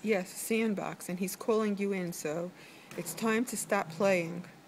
Yes, sandbox, and he's calling you in, so it's time to stop playing.